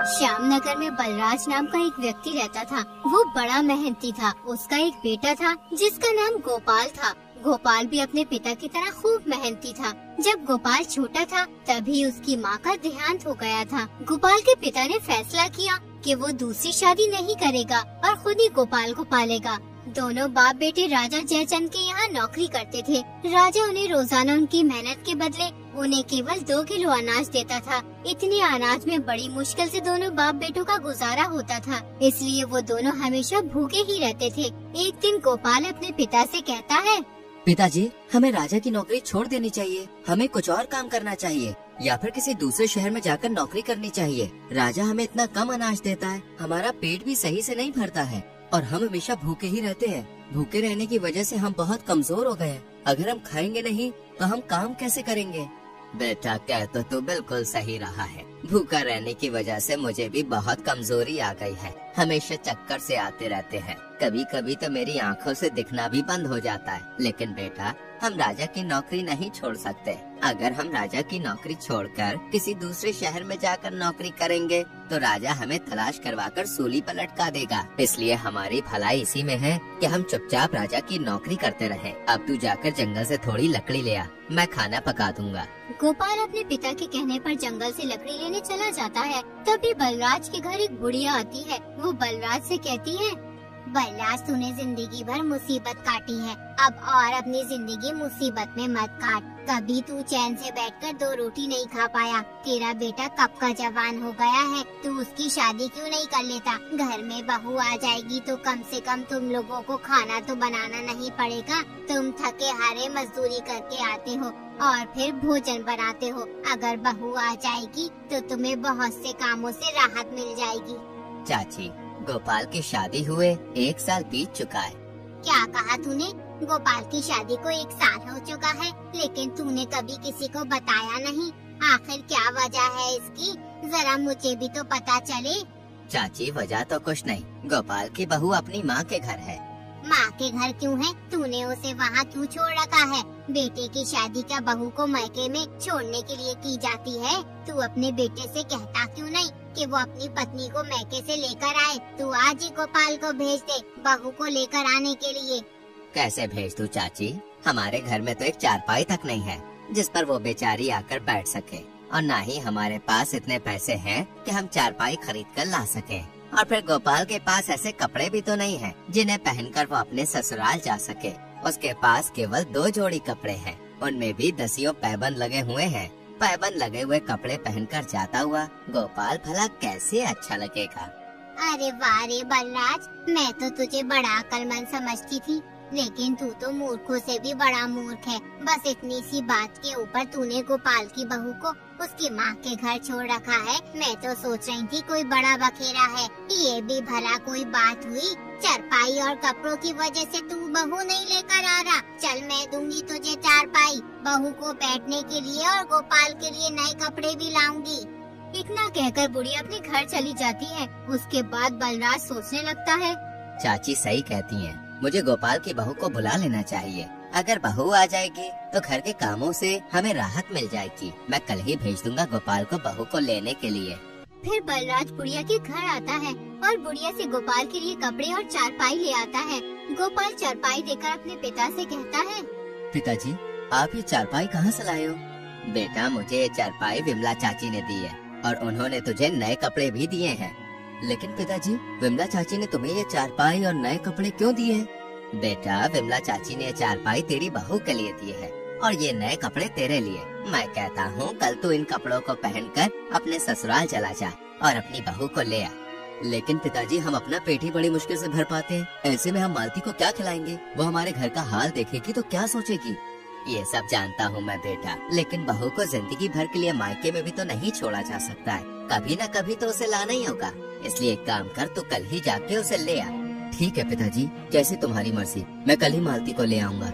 श्यामनगर में बलराज नाम का एक व्यक्ति रहता था। वो बड़ा मेहनती था। उसका एक बेटा था जिसका नाम गोपाल था। गोपाल भी अपने पिता की तरह खूब मेहनती था। जब गोपाल छोटा था तभी उसकी माँ का देहांत हो गया था। गोपाल के पिता ने फैसला किया कि वो दूसरी शादी नहीं करेगा और खुद ही गोपाल को पालेगा। दोनों बाप बेटे राजा जयचंद के यहाँ नौकरी करते थे। राजा उन्हें रोजाना उनकी मेहनत के बदले उन्हें केवल 2 किलो अनाज देता था। इतने अनाज में बड़ी मुश्किल से दोनों बाप बेटों का गुजारा होता था, इसलिए वो दोनों हमेशा भूखे ही रहते थे। एक दिन गोपाल अपने पिता से कहता है, पिताजी, हमें राजा की नौकरी छोड़ देनी चाहिए। हमें कुछ और काम करना चाहिए या फिर किसी दूसरे शहर में जाकर नौकरी करनी चाहिए। राजा हमें इतना कम अनाज देता है, हमारा पेट भी सही से नहीं भरता है और हम हमेशा भूखे ही रहते हैं। भूखे रहने की वजह से हम बहुत कमजोर हो गए। अगर हम खाएंगे नहीं तो हम काम कैसे करेंगे? बेटा, कह तो तू बिल्कुल सही रहा है। भूखा रहने की वजह से मुझे भी बहुत कमजोरी आ गई है। हमेशा चक्कर से आते रहते हैं। कभी कभी तो मेरी आंखों से दिखना भी बंद हो जाता है। लेकिन बेटा, हम राजा की नौकरी नहीं छोड़ सकते। अगर हम राजा की नौकरी छोड़कर किसी दूसरे शहर में जाकर नौकरी करेंगे तो राजा हमें तलाश करवाकर सूली पर लटका देगा। इसलिए हमारी भलाई इसी में है कि हम चुपचाप राजा की नौकरी करते रहें। अब तू जाकर जंगल से थोड़ी लकड़ी ले आ, मैं खाना पका दूंगा। गोपाल अपने पिता के कहने पर जंगल से लकड़ी लेने चला जाता है। तभी बलराज के घर एक बुढ़िया आती है। वो बलराज से कहती है, बलराज, तूने जिंदगी भर मुसीबत काटी है, अब और अपनी जिंदगी मुसीबत में मत काट। कभी तू चैन से बैठकर 2 रोटी नहीं खा पाया। तेरा बेटा कब का जवान हो गया है, तू उसकी शादी क्यों नहीं कर लेता? घर में बहू आ जाएगी तो कम से कम तुम लोगों को खाना तो बनाना नहीं पड़ेगा। तुम थके हारे मजदूरी करके आते हो और फिर भोजन बनाते हो। अगर बहू आ जाएगी तो तुम्हें बहुत से कामों से राहत मिल जाएगी। चाची, गोपाल की शादी हुए 1 साल बीत चुका है। क्या कहा तूने? गोपाल की शादी को 1 साल हो चुका है, लेकिन तूने कभी किसी को बताया नहीं। आखिर क्या वजह है इसकी? जरा मुझे भी तो पता चले। चाची, वजह तो कुछ नहीं। गोपाल की बहू अपनी माँ के घर है। माँ के घर क्यों है? तूने उसे वहाँ क्यों छोड़ रखा है? बेटे की शादी क्या बहू को मायके में छोड़ने के लिए की जाती है? तू अपने बेटे से कहता क्यों नहीं कि वो अपनी पत्नी को मायके से लेकर आए? तू आज ही गोपाल को भेज दे बहू को लेकर आने के लिए। कैसे भेज दूं चाची? हमारे घर में तो एक चारपाई तक नहीं है जिस पर वो बेचारी आकर बैठ सके, और न ही हमारे पास इतने पैसे हैं कि हम चारपाई खरीद कर ला सके। और फिर गोपाल के पास ऐसे कपड़े भी तो नहीं हैं जिन्हें पहनकर वो अपने ससुराल जा सके। उसके पास केवल 2 जोड़ी कपड़े हैं, उनमें भी दसियों पैबंद लगे हुए हैं। पैबंद लगे हुए कपड़े पहनकर जाता हुआ गोपाल भला कैसे अच्छा लगेगा? अरे वाह रे बलराज, मैं तो तुझे बड़ा अक्लमंद समझती थी, लेकिन तू तो मूर्खों से भी बड़ा मूर्ख है। बस इतनी सी बात के ऊपर तूने गोपाल की बहू को उसकी माँ के घर छोड़ रखा है। मैं तो सोच रही थी कोई बड़ा बखेरा है। ये भी भला कोई बात हुई? चारपाई और कपड़ों की वजह से तू बहू नहीं लेकर आ रहा। चल, मैं दूंगी तुझे चारपाई, बहू को बैठने के लिए, और गोपाल के लिए नए कपड़े भी लाऊंगी। इतना कहकर बुढ़िया अपने घर चली जाती है। उसके बाद बलराज सोचने लगता है, चाची सही कहती हैं, मुझे गोपाल की बहू को बुला लेना चाहिए। अगर बहू आ जाएगी तो घर के कामों से हमें राहत मिल जाएगी। मैं कल ही भेज दूंगा गोपाल को बहू को लेने के लिए। फिर बलराज बुढ़िया के घर आता है और बुढ़िया से गोपाल के लिए कपड़े और चारपाई ले आता है। गोपाल चारपाई देकर अपने पिता से कहता है, पिताजी, आप ये चारपाई कहाँ से लाए हो? बेटा, मुझे ये चारपाई विमला चाची ने दी है और उन्होंने तुझे नए कपड़े भी दिए हैं। लेकिन पिताजी, विमला चाची ने तुम्हें ये चारपाई और नए कपड़े क्यों दिए हैं? बेटा, विमला चाची ने चारपाई तेरी बहू के लिए दी है और ये नए कपड़े तेरे लिए। मैं कहता हूँ कल तू इन कपड़ों को पहनकर अपने ससुराल चला जा और अपनी बहू को ले आ। लेकिन पिताजी, हम अपना पेट ही बड़ी मुश्किल से भर पाते हैं। ऐसे में हम मालती को क्या खिलाएंगे? वो हमारे घर का हाल देखेगी तो क्या सोचेगी? ये सब जानता हूँ मैं बेटा, लेकिन बहू को जिंदगी भर के लिए मायके में भी तो नहीं छोड़ा जा सकता है। कभी न कभी तो उसे लाना ही होगा। इसलिए एक काम कर, तू कल ही जाके उसे ले आ। ठीक है पिताजी, जैसे तुम्हारी मर्जी, मैं कल ही मालती को ले आऊँगा।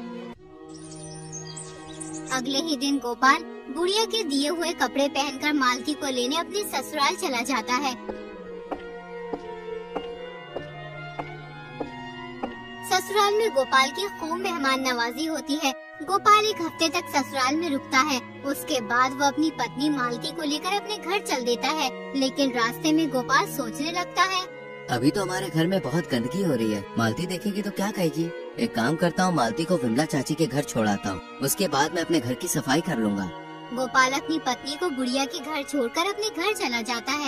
अगले ही दिन गोपाल बुढ़िया के दिए हुए कपड़े पहनकर मालती को लेने अपने ससुराल चला जाता है। ससुराल में गोपाल की खूब मेहमान नवाजी होती है। गोपाल एक हफ्ते तक ससुराल में रुकता है। उसके बाद वो अपनी पत्नी मालती को लेकर अपने घर चल देता है, लेकिन रास्ते में गोपाल सोचने लगता है, अभी तो हमारे घर में बहुत गंदगी हो रही है, मालती देखेगी तो क्या कहेगी। एक काम करता हूँ, मालती को विमला चाची के घर छोड़ाता हूँ, उसके बाद मैं अपने घर की सफाई कर लूँगा। गोपाल अपनी पत्नी को बुढ़िया के घर छोड़कर अपने घर चला जाता है।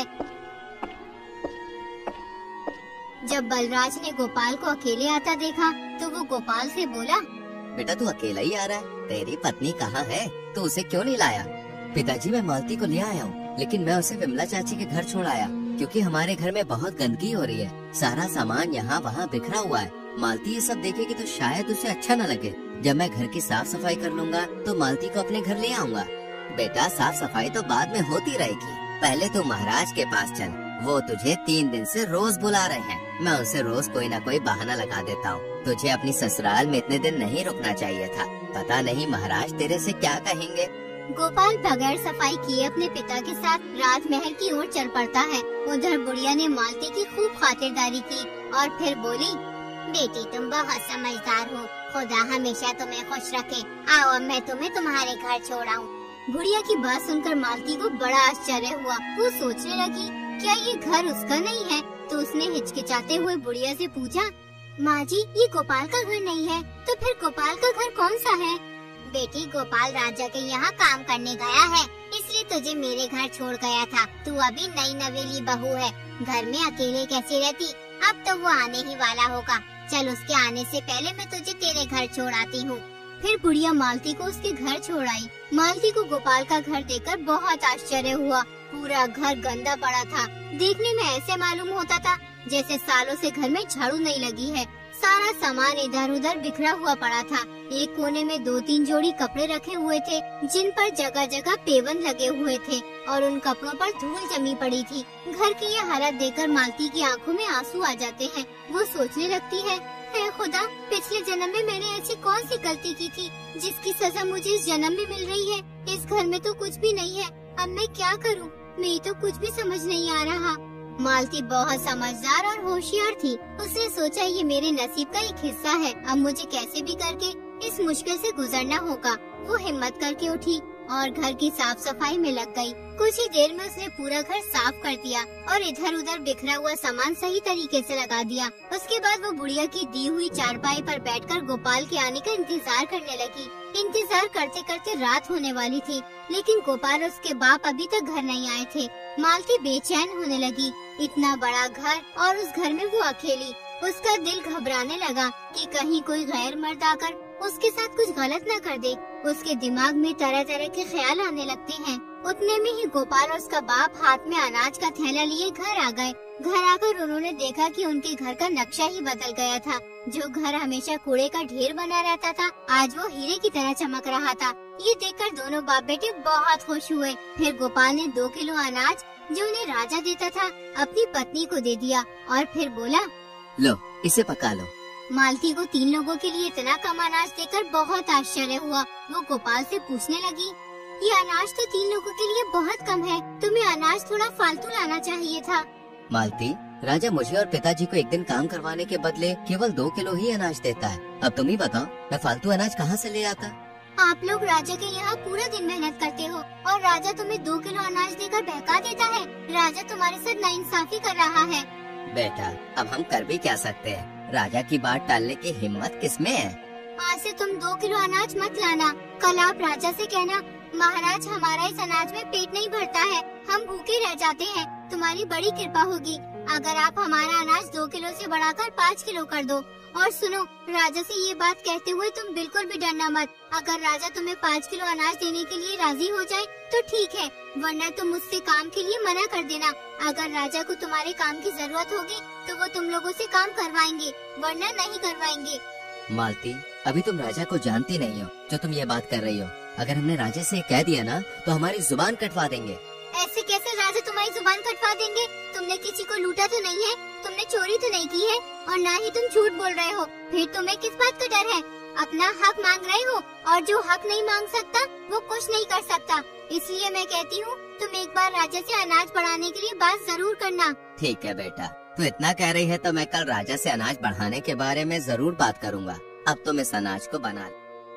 जब बलराज ने गोपाल को अकेले आता देखा तो वो गोपाल से बोला, बेटा तू अकेला ही आ रहा है, तेरी पत्नी कहाँ है, तू उसे क्यों नहीं लाया? पिताजी मैं मालती को ले आया हूँ, लेकिन मैं उसे विमला चाची के घर छोड़ आया, क्योंकि हमारे घर में बहुत गंदगी हो रही है, सारा सामान यहाँ वहाँ बिखरा हुआ है। मालती ये सब देखेगी तो शायद उसे अच्छा न लगे। जब मैं घर की साफ सफाई कर लूँगा तो मालती को अपने घर ले आऊँगा। बेटा साफ सफाई तो बाद में होती रहेगी, पहले तो महाराज के पास चल, वो तुझे 3 दिन से रोज बुला रहे हैं, मैं उनसे रोज कोई न कोई बहाना लगा देता हूँ। तुझे अपनी ससुराल में इतने दिन नहीं रुकना चाहिए था, पता नहीं महाराज तेरे से क्या कहेंगे। गोपाल बगैर सफाई किए अपने पिता के साथ राजमहल की ओर चल पड़ता है। उधर बुढ़िया ने मालती की खूब खातिरदारी की और फिर बोली, बेटी तुम बहुत समझदार हो, खुदा हमेशा तुम्हें खुश रखे, आओ अब मैं तुम्हें तुम्हारे घर छोड़ाऊँ। बुढ़िया की बात सुनकर मालती को बड़ा आश्चर्य हुआ। वो सोचने लगी, क्या ये घर उसका नहीं है? तो उसने हिचकिचाते हुए बुढ़िया से पूछा, माँ जी ये गोपाल का घर नहीं है, तो फिर गोपाल का घर कौन सा है? बेटी गोपाल राजा के यहाँ काम करने गया है, इसलिए तुझे मेरे घर छोड़ गया था। तू अभी नई नवेली बहू है, घर में अकेले कैसे रहती? अब तो वो आने ही वाला होगा, चल उसके आने से पहले मैं तुझे तेरे घर छोड़ आती हूँ। फिर बुढ़िया मालती को उसके घर छोड़ आई। मालती को गोपाल का घर देखकर बहुत आश्चर्य हुआ। पूरा घर गंदा पड़ा था, देखने में ऐसे मालूम होता था जैसे सालों से घर में झाड़ू नहीं लगी है। सारा सामान इधर उधर बिखरा हुआ पड़ा था। एक कोने में 2-3 जोड़ी कपड़े रखे हुए थे, जिन पर जगह जगह पेवन लगे हुए थे और उन कपड़ों पर धूल जमी पड़ी थी। घर की ये हालत देखकर मालती की आंखों में आंसू आ जाते हैं। वो सोचने लगती है, हे खुदा, पिछले जन्म में मैंने ऐसी कौन सी गलती की थी जिसकी सजा मुझे इस जन्म में मिल रही है? इस घर में तो कुछ भी नहीं है, अब मैं क्या करूं? मैं तो कुछ भी समझ नहीं आ रहा। मालती बहुत समझदार और होशियार थी। उसने सोचा ये मेरे नसीब का एक हिस्सा है, अब मुझे कैसे भी करके इस मुश्किल से गुजरना होगा। वो हिम्मत करके उठी और घर की साफ सफाई में लग गई। कुछ ही देर में उसने पूरा घर साफ कर दिया और इधर उधर बिखरा हुआ सामान सही तरीके से लगा दिया। उसके बाद वो बुढ़िया की दी हुई चारपाई पर बैठकर गोपाल के आने का इंतजार करने लगी। इंतजार करते करते रात होने वाली थी, लेकिन गोपाल और उसके बाप अभी तक घर नहीं आए थे। मालती बेचैन होने लगी। इतना बड़ा घर और उस घर में वो अकेली। उसका दिल घबराने लगा कि कहीं कोई गैर मर्द आकर उसके साथ कुछ गलत न कर दे। उसके दिमाग में तरह तरह के ख्याल आने लगते हैं। उतने में ही गोपाल और उसका बाप हाथ में अनाज का थैला लिए घर आ गए। घर आकर उन्होंने देखा कि उनके घर का नक्शा ही बदल गया था। जो घर हमेशा कूड़े का ढेर बना रहता था, आज वो हीरे की तरह चमक रहा था। ये देखकर दोनों बाप बेटे बहुत खुश हुए। फिर गोपाल ने 2 किलो अनाज जो उन्हें राजा देता था अपनी पत्नी को दे दिया और फिर बोला, लो इसे पका लो। मालती को 3 लोगों के लिए इतना कम अनाज देखकर बहुत आश्चर्य हुआ। वो गोपाल से पूछने लगी, ये अनाज तो 3 लोगों के लिए बहुत कम है, तुम्हें अनाज थोड़ा फालतू लाना चाहिए था। मालती, राजा मुझे और पिताजी को एक दिन काम करवाने के बदले केवल 2 किलो ही अनाज देता है। अब तुम ही बताओ, मैं फालतू अनाज कहाँ से ले आता? आप लोग राजा के यहाँ पूरा दिन मेहनत करते हो और राजा तुम्हें 2 किलो अनाज देकर बहका देता है। राजा तुम्हारे साथ नाइंसाफी कर रहा है। बेटा, अब हम कर भी क्या सकते हैं? राजा की बात टालने की हिम्मत किसमें है? आज से तुम 2 किलो अनाज मत लाना। कल आप राजा से कहना, महाराज हमारा इस अनाज में पेट नहीं भरता है, हम भूखे रह जाते हैं, तुम्हारी बड़ी कृपा होगी अगर आप हमारा अनाज 2 किलो से बढ़ाकर 5 किलो कर दो। और सुनो, राजा से ये बात कहते हुए तुम बिल्कुल भी डरना मत। अगर राजा तुम्हें 5 किलो अनाज देने के लिए राजी हो जाए तो ठीक है, वरना तुम मुझसे काम के लिए मना कर देना। अगर राजा को तुम्हारे काम की जरूरत होगी तो वो तुम लोगों से काम करवाएंगे, वरना नहीं करवाएंगे। मालती, अभी तुम राजा को जानती नहीं हो जो तुम ये बात कर रही हो। अगर हमने राजा से कह दिया ना तो हमारी जुबान कटवा देंगे। ऐसे कैसे राजा तुम्हारी जुबान कटवा देंगे? तुमने किसी को लूटा तो नहीं है, तुमने चोरी तो नहीं की है और ना ही तुम झूठ बोल रहे हो। फिर तुम्हें किस बात का डर है? अपना हक मांग रहे हो और जो हक नहीं मांग सकता वो कुछ नहीं कर सकता। इसलिए मैं कहती हूँ तुम एक बार राजा से अनाज बढ़ाने के लिए बात जरूर करना। ठीक है बेटा, तू इतना कह रही है तो मैं कल राजा से अनाज बढ़ाने के बारे में जरूर बात करूँगा। अब तुम इस अनाज को बना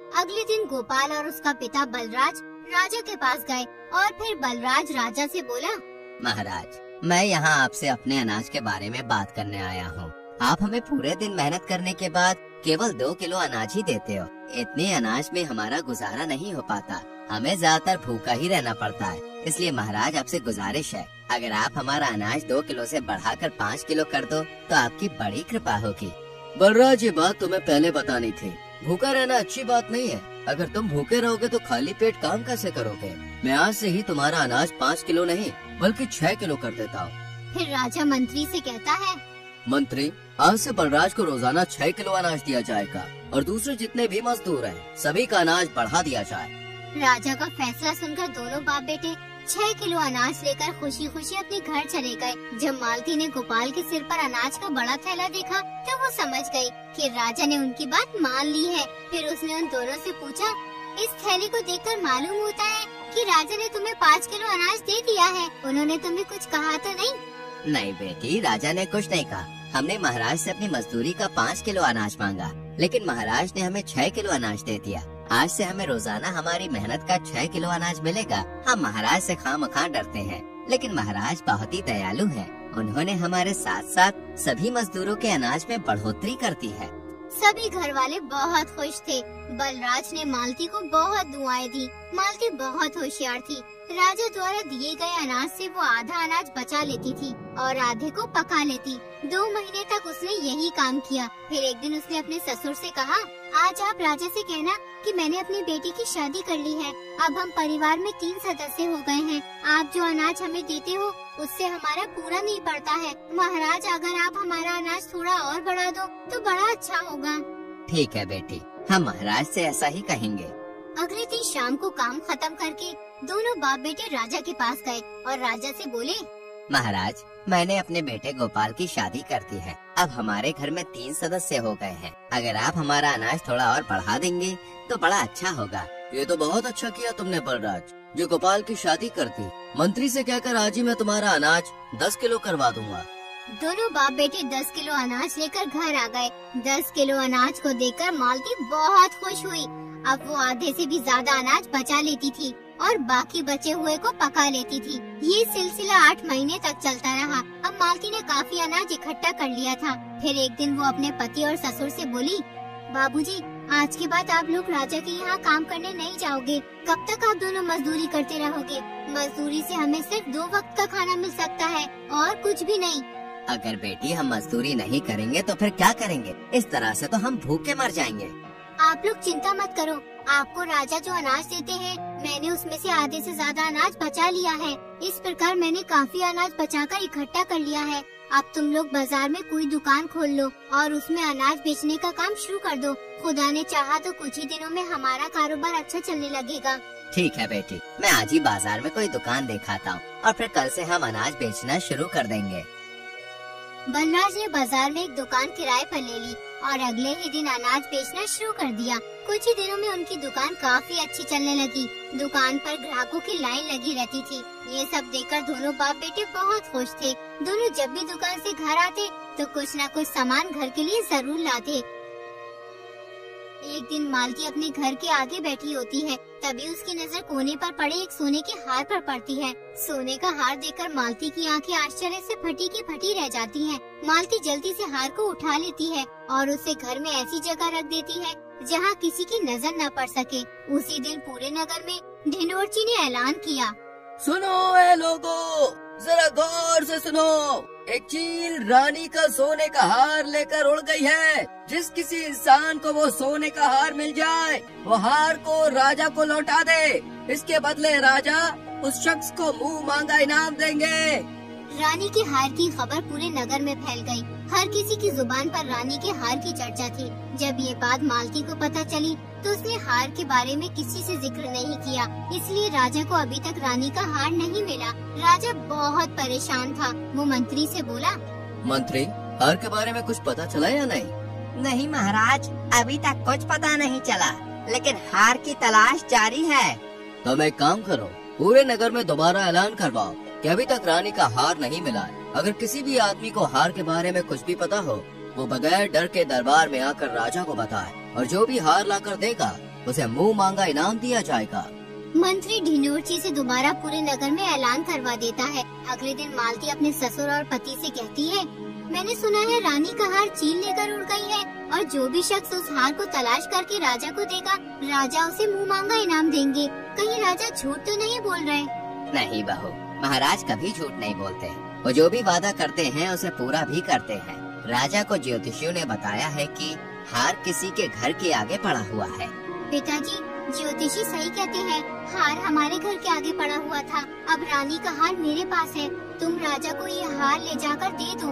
अगले दिन गोपाल और उसका पिता बलराज राजा के पास गए और फिर बलराज राजा से बोला, महाराज, मैं यहाँ आपसे अपने अनाज के बारे में बात करने आया हूँ। आप हमें पूरे दिन मेहनत करने के बाद केवल 2 किलो अनाज ही देते हो। इतने अनाज में हमारा गुजारा नहीं हो पाता, हमें ज्यादातर भूखा ही रहना पड़ता है। इसलिए महाराज, आपसे गुजारिश है, अगर आप हमारा अनाज 2 किलो से बढ़ाकर 5 किलो कर दो तो आपकी बड़ी कृपा होगी। बलराज, ये बात तुम्हें पहले बतानी थी। भूखा रहना अच्छी बात नहीं है। अगर तुम भूखे रहोगे तो खाली पेट काम कैसे करोगे? मैं आज से ही तुम्हारा अनाज 5 किलो नहीं बल्कि 6 किलो कर देता हूँ। फिर राजा मंत्री से कहता है, मंत्री, आज से बलराज को रोजाना 6 किलो अनाज दिया जाएगा और दूसरे जितने भी मजदूर हैं, सभी का अनाज बढ़ा दिया जाए। राजा का फैसला सुनकर दोनों बाप बेटे 6 किलो अनाज लेकर खुशी खुशी अपने घर चले गए। जब मालती ने गोपाल के सिर पर अनाज का बड़ा थैला देखा तो वो समझ गई कि राजा ने उनकी बात मान ली है। फिर उसने उन दोनों से पूछा, इस थैले को देखकर मालूम होता है कि राजा ने तुम्हें 5 किलो अनाज दे दिया है। उन्होंने तुम्हें कुछ कहा तो नहीं? नहीं बेटी, राजा ने कुछ नहीं कहा। हमने महाराज से अपनी मजदूरी का 5 किलो अनाज मांगा, लेकिन महाराज ने हमें 6 किलो अनाज दे दिया। आज से हमें रोजाना हमारी मेहनत का 6 किलो अनाज मिलेगा। हम महाराज से खामखा डरते हैं, लेकिन महाराज बहुत ही दयालु हैं। उन्होंने हमारे साथ साथ सभी मजदूरों के अनाज में बढ़ोतरी कर दी है। सभी घर वाले बहुत खुश थे। बलराज ने मालती को बहुत दुआएं दी। मालती बहुत होशियार थी। राजा द्वारा दिए गए अनाज से वो आधा अनाज बचा लेती थी और आधे को पका लेती। 2 महीने तक उसने यही काम किया। फिर एक दिन उसने अपने ससुर से कहा, आज आप राजा से कहना कि मैंने अपनी बेटी की शादी कर ली है। अब हम परिवार में 3 सदस्य हो गए हैं। आप जो अनाज हमें देते हो उससे हमारा पूरा नहीं पड़ता है। महाराज, अगर आप हमारा अनाज थोड़ा और बढ़ा दो तो बड़ा अच्छा होगा। ठीक है बेटी, हम महाराज से ऐसा ही कहेंगे। अगले दिन शाम को काम खत्म करके दोनों बाप बेटे राजा के पास गए और राजा से बोले, महाराज, मैंने अपने बेटे गोपाल की शादी कर दी है। अब हमारे घर में 3 सदस्य हो गए हैं। अगर आप हमारा अनाज थोड़ा और बढ़ा देंगे तो बड़ा अच्छा होगा। ये तो बहुत अच्छा किया तुमने बलराज, जो गोपाल की शादी कर दी। मंत्री से कहकर आज ही मैं तुम्हारा अनाज 10 किलो करवा दूंगा। दोनों बाप बेटे 10 किलो अनाज लेकर घर आ गए। 10 किलो अनाज को देखकर मालती बहुत खुश हुई। अब वो आधे से भी ज्यादा अनाज बचा लेती थी और बाकी बचे हुए को पका लेती थी। ये सिलसिला 8 महीने तक चलता रहा। अब मालती ने काफी अनाज इकट्ठा कर लिया था। फिर एक दिन वो अपने पति और ससुर से बोली, बाबूजी, आज के बाद आप लोग राजा के यहाँ काम करने नहीं जाओगे। कब तक आप दोनों मजदूरी करते रहोगे? मजदूरी से हमें सिर्फ 2 वक्त का खाना मिल सकता है और कुछ भी नहीं। अगर बेटी हम मजदूरी नहीं करेंगे तो फिर क्या करेंगे? इस तरह से तो हम भूखे मर जाएंगे। आप लोग चिंता मत करो। आपको राजा जो अनाज देते हैं, मैंने उसमें से आधे से ज्यादा अनाज बचा लिया है। इस प्रकार मैंने काफी अनाज बचाकर इकट्ठा कर लिया है। अब तुम लोग बाजार में कोई दुकान खोल लो और उसमें अनाज बेचने का काम शुरू कर दो। खुदा ने चाहा तो कुछ ही दिनों में हमारा कारोबार अच्छा चलने लगेगा। ठीक है बेटी, मैं आज ही बाजार में कोई दुकान दिखाता हूँ और फिर कल से हम अनाज बेचना शुरू कर देंगे। बलराज ने बाजार में एक दुकान किराए पर ले ली और अगले ही दिन अनाज बेचना शुरू कर दिया। कुछ ही दिनों में उनकी दुकान काफी अच्छी चलने लगी। दुकान पर ग्राहकों की लाइन लगी रहती थी। ये सब देखकर दोनों बाप बेटे बहुत खुश थे। दोनों जब भी दुकान से घर आते तो कुछ न कुछ सामान घर के लिए जरूर लाते। एक दिन मालती अपने घर के आगे बैठी होती है। तभी उसकी नजर कोने पर पड़े एक सोने के हार पर पड़ती है। सोने का हार देखकर मालती की आंखें आश्चर्य से फटी की फटी रह जाती हैं। मालती जल्दी से हार को उठा लेती है और उसे घर में ऐसी जगह रख देती है जहां किसी की नजर न पड़ सके। उसी दिन पूरे नगर में ढिंडोरची ने ऐलान किया, सुनो ए लोगों, जरा गौर से सुनो। एक चील रानी का सोने का हार लेकर उड़ गई है। जिस किसी इंसान को वो सोने का हार मिल जाए, वो हार को राजा को लौटा दे। इसके बदले राजा उस शख्स को मुंह मांगा इनाम देंगे। रानी के हार की खबर पूरे नगर में फैल गई। हर किसी की जुबान पर रानी के हार की चर्चा थी। जब ये बात मालती को पता चली तो उसने हार के बारे में किसी से जिक्र नहीं किया। इसलिए राजा को अभी तक रानी का हार नहीं मिला। राजा बहुत परेशान था। वो मंत्री से बोला, मंत्री, हार के बारे में कुछ पता चला या नहीं? नहीं महाराज, अभी तक कुछ पता नहीं चला, लेकिन हार की तलाश जारी है। तो एक काम करो, पूरे नगर में दोबारा ऐलान करवाओ कि अभी तक रानी का हार नहीं मिला है। अगर किसी भी आदमी को हार के बारे में कुछ भी पता हो, वो बगैर डर के दरबार में आकर राजा को बताए और जो भी हार लाकर देगा उसे मुंह मांगा इनाम दिया जाएगा। मंत्री ढिंडोरची से दोबारा पूरे नगर में ऐलान करवा देता है। अगले दिन मालती अपने ससुर और पति से कहती है, मैंने सुना है रानी का हार चील लेकर उड़ गई है और जो भी शख्स उस हार को तलाश करके राजा को देगा, राजा उसे मुंह मांगा इनाम देंगे। कहीं राजा झूठ तो नहीं बोल रहे? नहीं बहू, महाराज कभी झूठ नहीं बोलते। वो जो भी वादा करते हैं उसे पूरा भी करते हैं। राजा को ज्योतिषियों ने बताया है कि हार किसी के घर के आगे पड़ा हुआ है। पिताजी, ज्योतिषी सही कहते हैं, हार हमारे घर के आगे पड़ा हुआ था। अब रानी का हार मेरे पास है, तुम राजा को ये हार ले जाकर दे दो।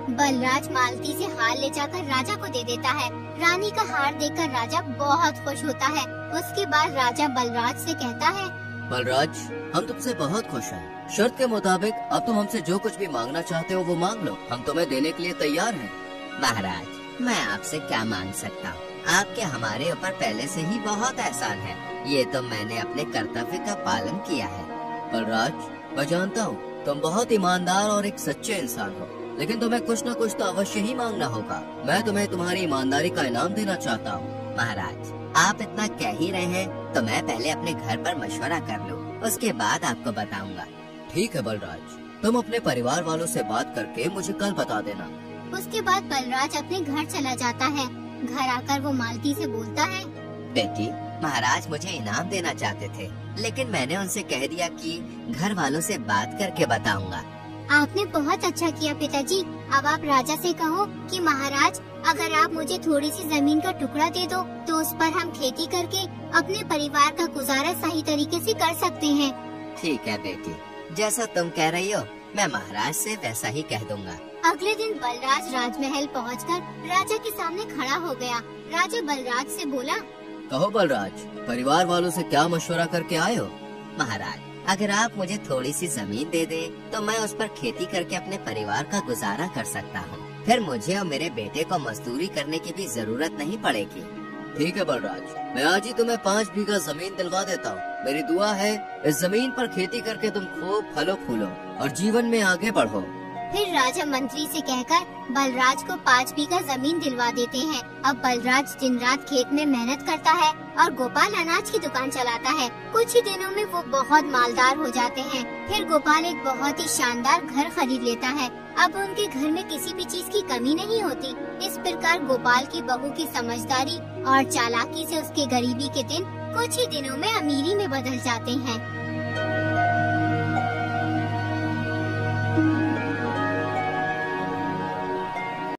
बलराज मालती से हार ले जाकर राजा को दे देता है। रानी का हार देखकर राजा बहुत खुश होता है। उसके बाद राजा बलराज से कहता है, बलराज, हम तुमसे बहुत खुश हैं। शर्त के मुताबिक अब तुम हमसे जो कुछ भी मांगना चाहते हो वो मांग लो, हम तुम्हें देने के लिए तैयार हैं। महाराज, मैं आपसे क्या मांग सकता हूँ? आपके हमारे ऊपर पहले से ही बहुत एहसान है। ये तो मैंने अपने कर्तव्य का पालन किया है। बलराज, मैं जानता हूँ तुम बहुत ईमानदार और एक सच्चे इंसान हो, लेकिन तुम्हें कुछ न कुछ तो अवश्य ही मांगना होगा। मैं तुम्हें तुम्हारी ईमानदारी का इनाम देना चाहता हूँ। महाराज, आप इतना कह ही रहे हैं तो मैं पहले अपने घर पर मशवरा कर लूँ, उसके बाद आपको बताऊंगा। ठीक है बलराज, तुम अपने परिवार वालों से बात करके मुझे कल बता देना। उसके बाद बलराज अपने घर चला जाता है। घर आकर वो मालती से बोलता है, बेटी, महाराज मुझे इनाम देना चाहते थे, लेकिन मैंने उनसे कह दिया कि घर वालों से बात करके बताऊंगा। आपने बहुत अच्छा किया पिताजी। अब आप राजा से कहो कि महाराज, अगर आप मुझे थोड़ी सी जमीन का टुकड़ा दे दो तो उस पर हम खेती करके अपने परिवार का गुजारा सही तरीके से कर सकते हैं। ठीक है बेटी, जैसा तुम कह रही हो मैं महाराज से वैसा ही कह दूंगा। अगले दिन बलराज राजमहल पहुंचकर राजा के सामने खड़ा हो गया। राजा बलराज से बोला, कहो बलराज, परिवार वालों से क्या मशवरा करके आए हो? महाराज, अगर आप मुझे थोड़ी सी जमीन दे दे तो मैं उस पर खेती करके अपने परिवार का गुजारा कर सकता हूँ। फिर मुझे और मेरे बेटे को मजदूरी करने की भी जरूरत नहीं पड़ेगी। ठीक है बलराज, मैं आज ही तुम्हें 5 बीघा जमीन दिलवा देता हूँ। मेरी दुआ है इस जमीन पर खेती करके तुम खूब फलो फूलो और जीवन में आगे बढ़ो। फिर राजा मंत्री से कहकर बलराज को 5 बीघा जमीन दिलवा देते हैं। अब बलराज दिन रात खेत में मेहनत करता है और गोपाल अनाज की दुकान चलाता है। कुछ ही दिनों में वो बहुत मालदार हो जाते हैं। फिर गोपाल एक बहुत ही शानदार घर खरीद लेता है। अब उनके घर में किसी भी चीज की कमी नहीं होती। इस प्रकार गोपाल की बहू की समझदारी और चालाकी से उसके गरीबी के दिन कुछ ही दिनों में अमीरी में बदल जाते हैं।